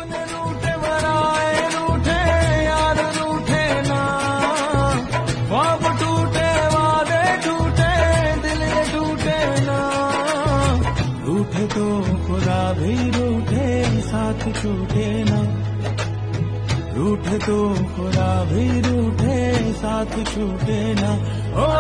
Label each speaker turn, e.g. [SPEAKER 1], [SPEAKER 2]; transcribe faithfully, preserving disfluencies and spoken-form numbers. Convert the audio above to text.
[SPEAKER 1] सपने रूठे मराए रूठे यार रूठे ना, ख्वाब टूटे वादे टूटे दिल ये टूटे ना, रूठे तो खुदा भी रूठे साथ छूटे ना, रूठे तो खुदा भी रूठे साथ छूटे ना। ओ